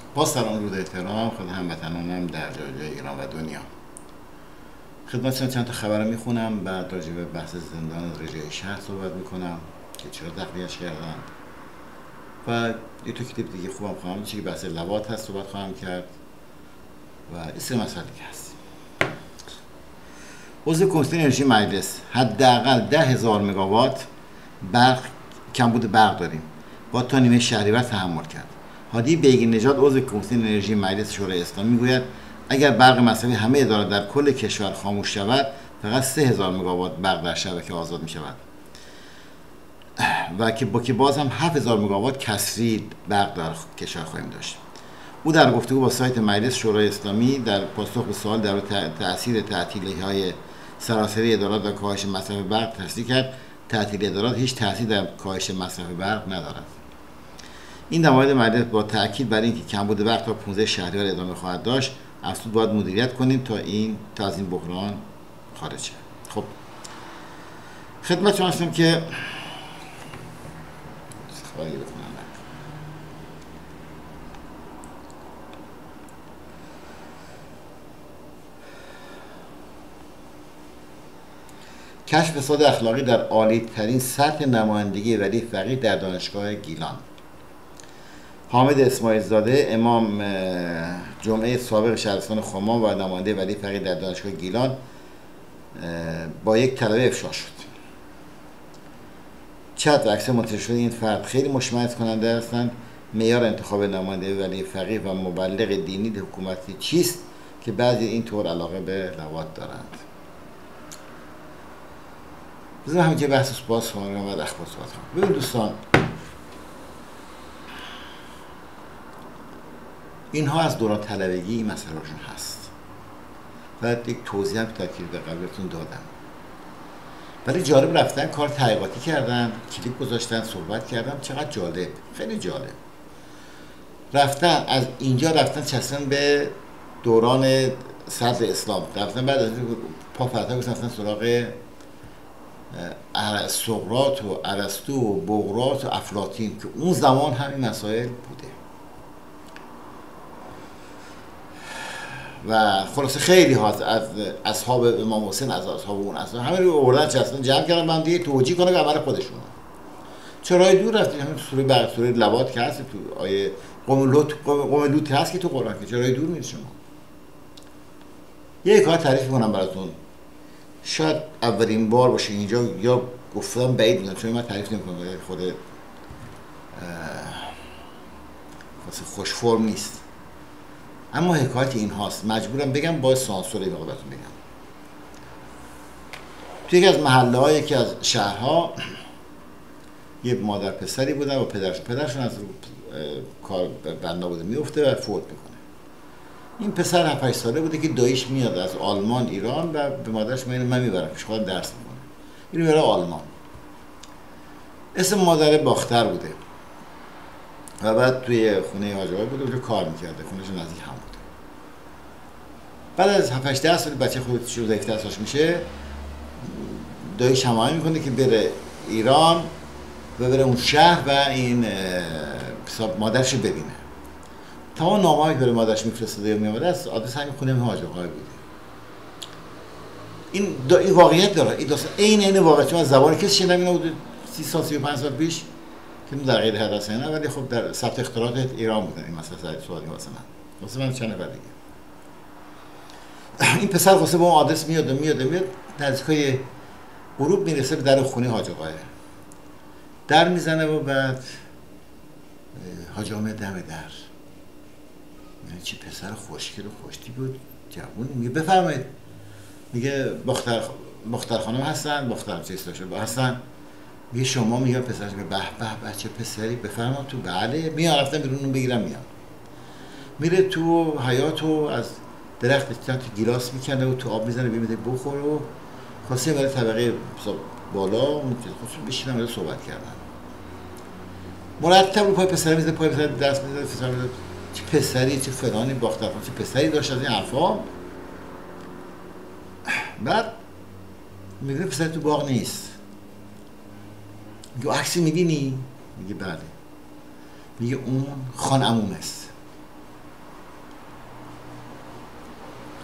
با سلام رود احترام خود هموطنانم در جای ایران و دنیا. خدمتتون چند تا خبر میخونم، بعد راجع به بحث زندان رجای شهر صحبت میکنم که چرا تخلیه‌اش کردن و یه تو کلیپ دیگه خوبم خواهم چیزی که بحث لواط هست صحبت خواهم کرد و این سه مسئله دیگه هست. عضو کمیته انرژی مجلس حداقل 10,000 مگاوات برق کمبود برق داریم، با تا نیمه شهریور تحمل کرد. هادی بیگی نژاد عضو کمیته انرژی مجلس شورای اسلامی میگوید اگر برق مصرفی همه ادارات در کل کشور خاموش شود فقط 3,000 مگاوات برق در شبکه آزاد می شود و که باز هم 7,000 مگاوات کسری برق در کشور خواهیم داشت. او در گفتگو با سایت مجلس شورای اسلامی در پاسخ به سوال در تأثیر تعطیلی‌های سراسری ادارات و کاهش مصرف برق تصدیق کرد تعطیل ادارات هیچ تأثیری در کاهش مصرف برق ندارد. این در مورد مجلس با تأکید بر اینکه کمبود برق تا 15 شهریور ادامه خواهد داشت افزود باید مدیریت کنیم تا از این بحران خارج شد. خب خدمتتون هستم که خبری بکنم. کشف فساد اخلاقی در عالی ترین سطح نمایندگی ولی فقیه در دانشگاه گیلان. حامد اسماعیل زاده امام جمعه سابق شهرستان خمان و نماینده ولی فقیه در دانشگاه گیلان با یک طلبه افشا شد. چت و عکس منتشر شده این فرد خیلی مشمئز کننده هستند. معیار انتخاب نماینده ولی فقیه و مبلغ دینی حکومتی چیست که بعضی این طور علاقه به لواط دارند؟ بذار همین که بحث باز کنم و اخبار صحبت کنم. ببین دوستان، اینها از دوران طلبگی این مسئلهشون هست و یک توضیح هم که تاکید به قبلتون دادم، ولی جالب رفتن کار تحقیقاتی کردن، کلیپ گذاشتن، صحبت کردن. چقدر جالب، خیلی جالب. رفتن از اینجا رفتن چسبن به دوران صدر اسلام، رفتن بعد از پا فراتر گذاشتن سراغ سقراط و ارسطو و بقراط و افلاطین که اون زمان همین مسائل بوده و خلاصه خیلی هاست از اصحاب امام حسین، از اصحاب اون اصحاب همه رو آوردن چسبن جمع کردن من دیگه توجیه کنه به عمل خودشون. چرای دور رفتین همین سوره بر سوره لواط که هست تو آیه قوم لوط هست که تو قرآن، که چرای دور میرید شما. یه کار تعریف کنم براتون، شاید اولین بار باشه اینجا یا گفتم بعید میدونم چون من تعریف نمی‌کنم، خود خوش فرم نیست، اما حکایت این هاست مجبورم بگم با سانسوری بهتون بگم. توی یکی از محله‌های یکی از شهرها یه مادر پسری بودن و پدرشون از کار بنا بوده میفته و فوت میکنه. این پسر 7-8 ساله بوده که داییش میاد از آلمان ایران و به مادرش میگه من میبرم پیش خودم درس میکنه. اینو میره آلمان. اسم مادر باختر بوده و بعد توی خونه حاج آقا بوده اونجا کار میکرده، خونه‌ش نزدیک هم بوده. بعد از 7-8 سال بچه خودش 17 سالش میشه، داییش هماهنگ میکنه که بره ایران و بره اون شهر و این مادرش رو ببینه. تمام نامه‌هایی که برای مادرش میفرستاده یا میامده از آدرس همین خونه حاج آقا بوده. این واقعیت داره، این داستان عین واقعیت. من زبان کسی شنیدم اینو بود 30 سال 35 سال پیش که در غیر حدث نه، ولی خب در ثبت اختراعات ایران بودن این مسئله سوالی واسه من چند نفر دیگه. این پسر واسه با اون آدرس میاد نزدیکای غروب میرسه به در خونه حاج آقا. در میزنه و بعد حاج آقا دم در چه پسر خوشگل و خوشتی بود، جوون. میگه بفرمایید. میگه باختر خانم هستن، باختر چه اسمشه هستن. میگه شما؟ میگه پسرش به به چه پسری، بفرمایید تو. بله. میاد رفتن بیرون بگیرم میاد. میره تو حیاط و از درخت تو گیلاس میکنه و تو آب میزنه میده بخور و خواسته برای طبقه بالا خودشون بشینن و صحبت کردن. مرتب رو پای پسر میزنه، پای پسر دست میزنه، پسر میزنه چه پسری، چه فلانی، باختر چه پسری داشت از این حرفا. بعد میگه پسر تو باغ نیست. میگه عکسی میبینی؟ میگه بله. میگه اون خان عموم است.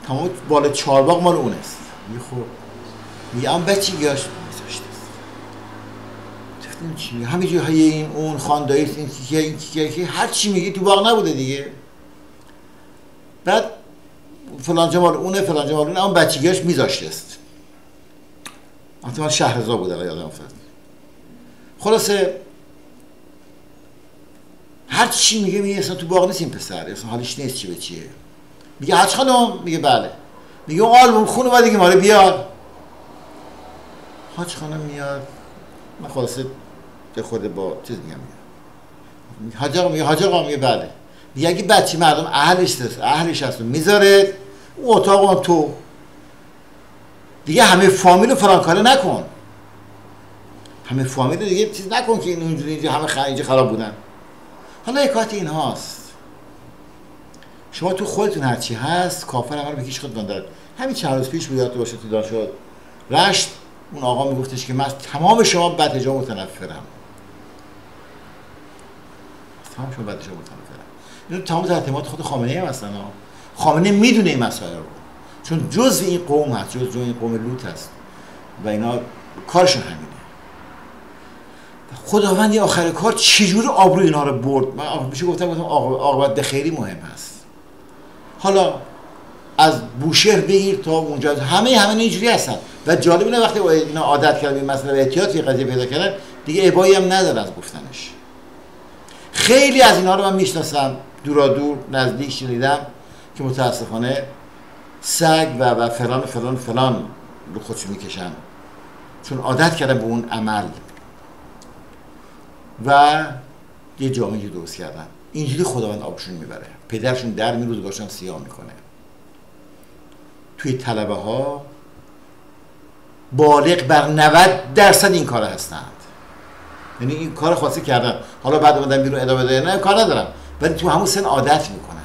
تمام بالا چهارباغ مال اون است. میگه خب میگه اون بچگیاش میذاشته است. گفتم چی میگه؟ همینجوری این اون خاندایی این که هر چی میگه تو باغ نبوده دیگه. بعد فلان جا مال اونه، فلان جا مال اونه، اون بچگیاش میذاشته است. احتمال شهرزاد بوده یادم افتاد. خلاصه هر چی میگه اصلا تو باغ نیست این پسر، اصلا حالش نیست چی به چیه. میگه حاج خانم؟ میگه بله. میگه اون آلبوم خونه باید دیگه ماره بیار. حاج خانم میاد، من خلاصه به خود با چیز میگم حاج آقا، میگه حاج آقا، میگه بله. میگه اگه بچه مردم اهلش هست میذاره اون اتاق اون تو دیگه همه فامیل رو فرانکاره نکن، همه فامیل رو دیگه چیز نکن که اینجوری همه اینجا خراب بودن. حالا حکایت این هاست، شما تو خودتون هرچی هست کافر همه رو بکش خودتون دارد. همین چند روز پیش یادت باشه تو دانشگاه رشت اون آقا میگفتش که من تمام شما بدحجاب متنفرم، تمام شما بدحجاب متنفرم. اینو تمام تعلیمات خود خامنه ای هم هستن. خامنه میدونه این مسائل رو، چون جزء این قوم هست، جزء این قوم لوط هست و اینا کارشون همینه. خداوند آخر کار چجوری آبروی اینا رو برد. من میشه گفتم عاقبت بخیری مهم هست. حالا از بوشهر بگیر تا اونجا همه اینجوری هستن و جالب اینه وقتی اینا عادت کردن این مسئله احتیاط یه قضیه پیدا کردن دیگه ابایی هم نداره از گفتنش. خیلی از اینا رو من میشناسم، دورا دور نزدیک شنیدم که متاسفانه سگ و فلان رو خودشون میکشن چون عادت کردن به اون عمل و یه جامعه درست کردن. اینجوری خداوند آبشون میبره، پدرشون در میروز باشن سیاه میکنه. توی طلبه ها بالغ بر 90% این کار هستند، یعنی این کار خاصی کردن، حالا بعد اومدن بیرون ادامه دادن نه کار ندارم، ولی تو همون سن عادت میکنند.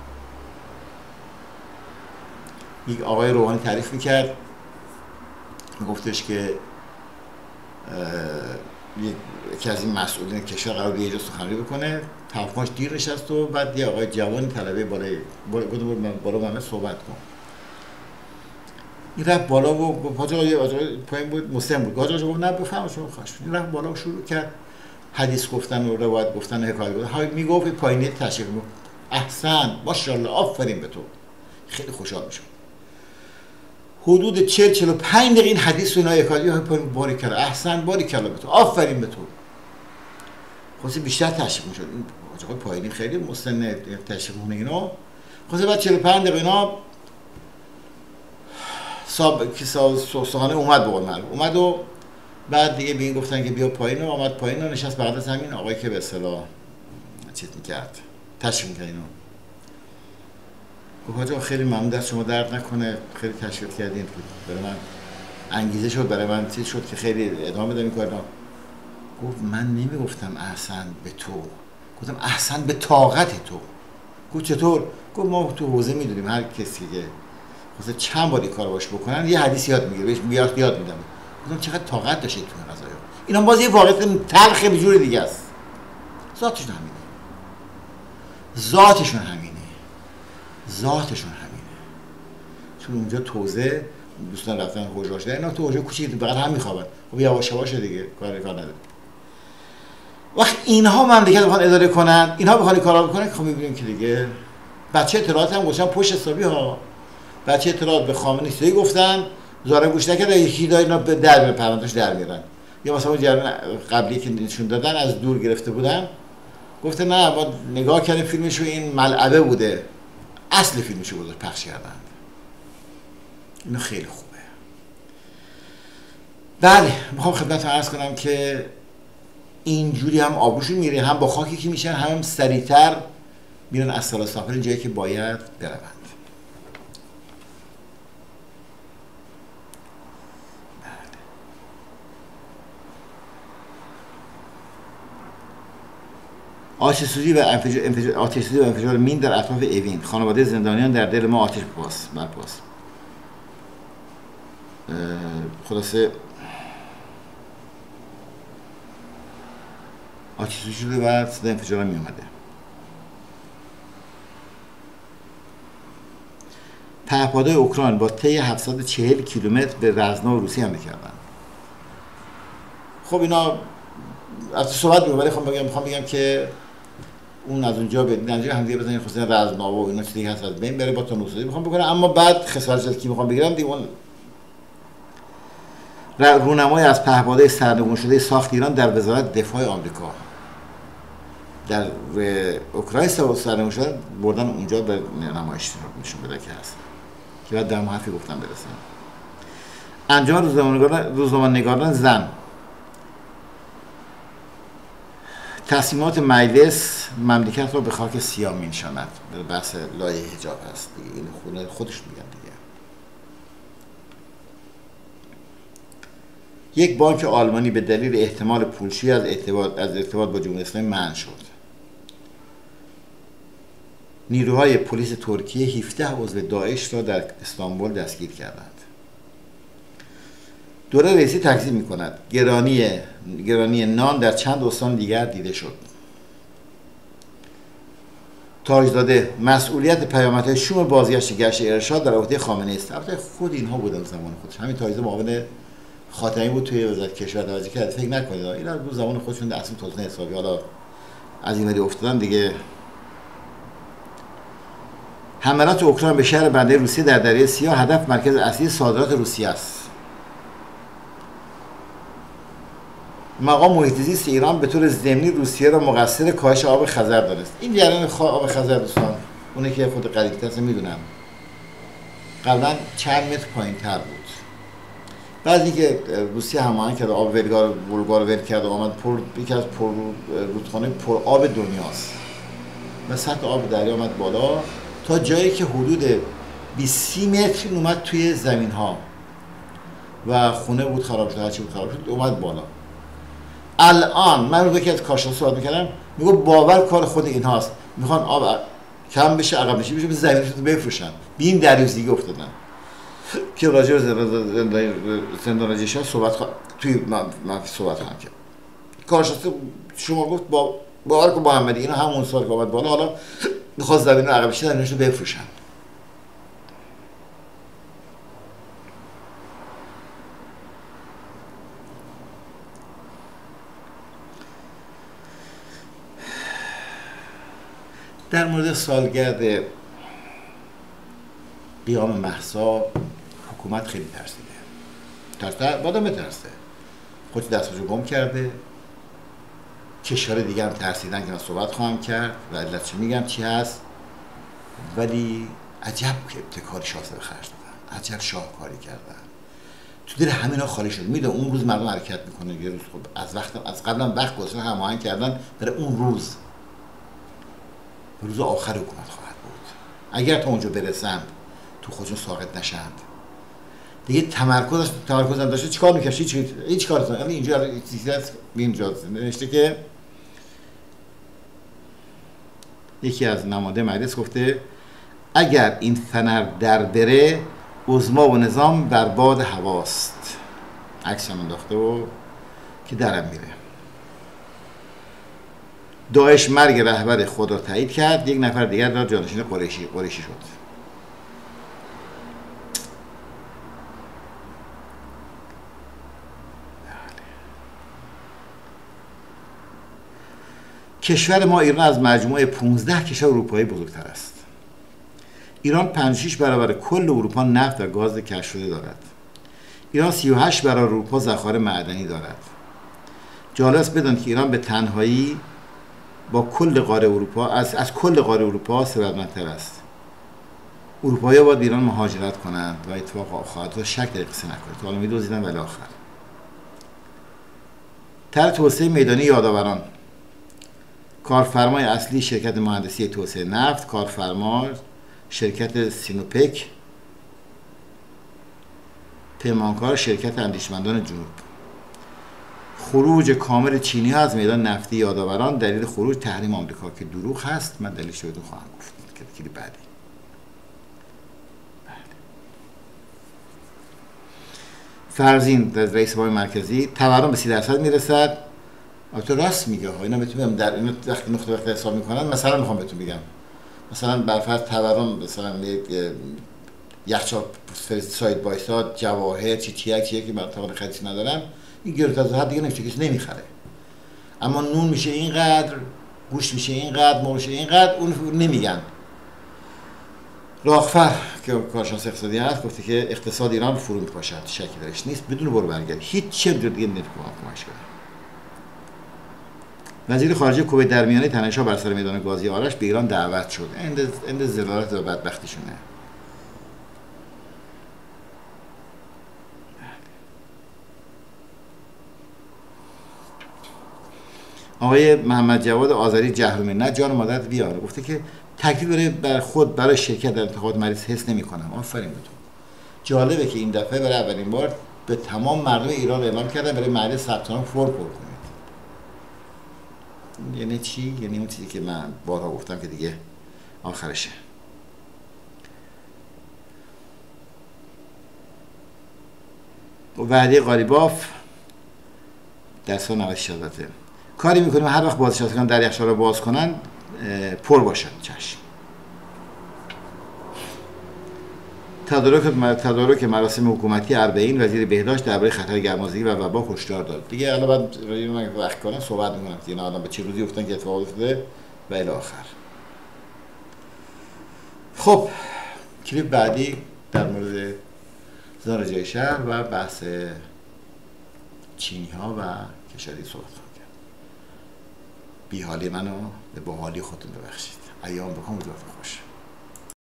یک آقای روحانی تعریف میکرد، میگفتش که یکی از این مسئولین کشور قرار بود یه جا سخنرانی بکنه، تفاهمش دیر نشست و بعد یه آقای جوان طلبه بالا همه صحبت کن. این رفت بالا و پایین بود مسلم بود. حاج گفت نه بفهم شما خواهش. این رفت بالا و شروع کرد حدیث گفتن و روایت گفتن و حکایت گفتن. میگفت پایینی تشریف میگفت احسن ماشاءالله آفرین به تو. خیلی خوشحال میشد. حدود 40-45 دقیقه این حدیث و حکایت پایین باریکلا احسن باریکلا به تو آفرین به تو. خلاص بیشتر تشریف میشد. این آقای پایینی خیلی مسن تشریف مونه اینا. خلاص بعد 45 دقیقه اینا سخنه اومد به قول اومد و بعد دیگه به این گفتن که بیا پایین و آمد پایین و نشست بعد از همین آقایی که به اصطلاح چیز میکرد تشریف میکرد اینو گفت حاجا خیلی ممنون دست شما درد نکنه، خیلی تشویق کردین، برای من انگیزه شد، برای من چیز شد که خیلی ادامه بدم این کارا. گفت من نمیگفتم احسن به تو، گفتم احسن به طاقت تو. گفت چطور؟ گفت ما تو حوزه میدونیم هر کسی که مثلا چند بار این کارو باش بکنن یه حدیث یاد میگیره، بهش یاد میدم. گفتم چقدر طاقت داشتید تو این قضايا. اینا باز یه واقعیت تلخ به جور دیگه است. ذاتشون همینه. ذاتشون همینه. چون اونجا توزه دوستان رفتن حوزه باشه، اینا تو حوزه کوچیک بغل هم میخوابن. خب یواش یواش دیگه کار نداره. وقت اینها مملکت بخوان اداره کنن، اینها بخوان کارا بکنن، خب میبینیم که دیگه بچه اطلاعات هم گوشن پشت حسابی ها. بچه اطلاعات به خامنه‌ای سری گفتن، زاره گوش نکرده، یکی دا اینا به در میره، پروندهش در میرن. یا مثلا جریان قبلی که نشون دادن از دور گرفته بودن، گفته نه ما نگاه کردیم فیلمشو این ملعبه بوده، اصل فیلمشو بود پخش کردن. اینو خیلی خوبه. بله میخوام خدمتتون عرض کنم که اینجوری هم آبروشون میره، هم با خاکی که میشن، هم سریعتر میرن از سالاسافر جایی که باید بروند. آتش‌سوزی و انفجار مین در اطراف اوین، خانواده زندانیان در دل ما آتش برپاس. خلاصه آتش‌سوزی شده و صدای انفجار می اومده. پهپادهای اوکراین با طی 740 کیلومتر به رزنا و روسیه حمله کردن. خب اینا از صحبت می‌کنم، ولی میخوام بگم که اون از اونجا به نتیجه همدیگه بزنن، خصوصا رزنا و اینا چیزی هست از بین بره، با تونوسازی میخوام بکنم. اما بعد خسارت که میخوام بگیرم دیگه اون رونمایی از پهپادهای سرنگون شده ساخت ایران در وزارت دفاع آمریکا در اوکراین سرنگون شده بردن اونجا به نمایش نشون بده که هست که بعد در حرفی گفتم برسن. انجمن روزنامه‌نگاران زن تصمیمات مجلس مملکت را به خاک سیاه می‌نشاند. بحث لایحه حجاب هست دیگه، این خودش میگن دیگه. یک بانک آلمانی به دلیل احتمال پولشویی از ارتباط با جمهوری اسلامی منع شد. نیروهای پلیس ترکیه 17 عضو داعش را در استانبول دستگیر کردند. دوره رئیسی تکذیب می‌کند. گرانی نان در چند استان دیگر دیده شد. تاجزاده مسئولیت پیامدهای شوم بازگشت گشت ارشاد در عهده خامنه‌ای است. البته خود اینها بودن زمان خودش. همین تاجزاده معاون خاتمی بود توی وزارت کشور توجه کرد. فکر نکنید اینا رو زمان خودشون اصلا توسن حسابی حالا از این مری افتادن دیگه. حملات اوکراین به شهر بندر روسیه در دریای سیاه هدف مرکز اصلی صادرات روسیه است. مقام محیط زیست ایران به طور ضمنی روسیه را مقصر کاهش آب خزر دانست. این جریان آب خزر دوستان، اونه که خود قریب‌تر است میدونم، قبلا چند متر پایین‌تر بود. بعضی که روسیه هماهنگ کرد آب ولگار ول کرد و آمد یکی از رودخانه پر آب دنیاست و سطح آب دریا آمد بالا تا جایی که حدود 20 متر اومد توی زمین ها و خونه بود خراب شد، هرچی بود خراب شد، اومد بالا. الان من رو یکی از کارشناسا صحبت می‌کردم، میگه باور کار خود اینهاست، میخوان آب کم بشه، عقب نشینی بشه، به زمینشون رو بفروشن. به این دریوزگی افتادن که راجع به زندان رجشن صحبت توی من صحبت خواهم کرد. کارشناس شما گفت باور کن محمدی اینا همون سال که آمد بالا، حالا میخواست زمین رو عقب نشینی رو بفروشن. در مورد سالگرد قیام مهسا حکومت خیلی ترسیده، بعدم بترسه، خودش دستشو گم کرده. کشور دیگه هم ترسیدن که من صحبت خواهم کرد و علتش میگم چی هست، ولی عجب که ابتکاری شاسته به خرج دادن، عجب شاهکاری کردن. تو دل همینا خالی شد. میدونم اون روز مردم حرکت میکنه، یه روز خب از قبلا وقت گذاشتن هماهنگ کردن برای اون روز آخر حکومت خواهد بود. اگر تا اونجا برسند تو خودشون ساقط نشند دیگه تمرکز هم داشته چیکار میکشه؟ هیچ کار نمیکنه. یعنی اینجا چیزی هست اینجا نوشته که یکی از نماینده مجلس گفته اگر این فنر در بره عظما و نظام برباد هواست. عکس هم انداخته و که درم میره. داعش مرگ رهبر خود را تایید کرد، یک نفر دیگر را جانشین قریشی شد. کشور ما ایران از مجموعه 15 کشور اروپایی بزرگتر است. ایران 56 برابر کل اروپا نفت و گاز کشف شده دارد. ایران 38 برابر اروپا ذخایر معدنی دارد. جالب است بدانید که ایران به تنهایی با کل قاره اروپا از کل قاره اروپا ثروتمندتر است. اروپایی‌ها باید ایران مهاجرت کنند و اتفاق خواهد افتاد، شک در قصه نکنید. تا الان می‌دوزیدن ولی آخر. طرح توسعه میدانی یادآوران. کارفرمای اصلی شرکت مهندسی توسعه نفت، کارفرما شرکت سینوپک، پیمانکار شرکت اندیشمندان جنوب. خروج کامل چینی ها از میدان نفتی یادآوران دلیل خروج تحریم آمریکا که دروغ هست. من دلیلش رو بهتون خواهم گفت که بعدی. فرزین رئیس بانک مرکزی تورم به 30% میرسد. البته راست میگه ها، اینا میتونم در این وقتی نقطه حساب میکنن. مثلا میخوام بهتون بگم مثلا برفرض تورم مثلا یخچال ساید بای ساید جواهر چی که من طاقت خریدش ندارم، این گرونترها دیگه نمیشه، کسی نمیخره. اما نون میشه اینقدر، گوشت میشه اینقدر، مرغ میشه اینقدر، اون نمیگن. راغفر که کارشناس اقتصادی هست گفته که اقتصاد ایران فرو میپاشد، شکی درش نیست، بدون برو برگرد هیچ چیز دیگه نمیتونه کمکش کنه. وزیر خارجه کویت در میانه تنش‌ها بر سر میدان گازی آرش به ایران دعوت شد. اند ضلالت و بدبختیشونه. آقای محمد جواد آذری جهرومنت جان مادرت بیاره، گفته که تکلیف برای بر خود برای شرکت در انتخابات مریض حس نمی‌کنم. آفرین بهتون. جالبه که این دفعه برای اولین بار به تمام مردم ایران اعلام کردن برای مریض ثبت نام فرم پر کنید. یعنی چی؟ یعنی اون چیزی که من بارها گفتم که دیگه آخرشه. وعده قالیباف در سال 96 البته کاری میکنیم هر وقت بازنشستگان در یخچال رو باز کنن پر باشن. چشم. تدارک مراسم حکومتی اربعین، وزیر بهداشت درباره خطر گرمازگی و وبا هشدار داد. دیگه الان بعد من وقت کنم صحبت میکنم که اینا الان به چه روزی افتادن که اتفاق افتاده و الی آخر. خب کلیپ بعدی در مورد زارجای شهر و بحث چینی ها و کشوری صحبت کنم. بیحالی منو به باحالی خودتون ببخشید. ایام بکن و خوش.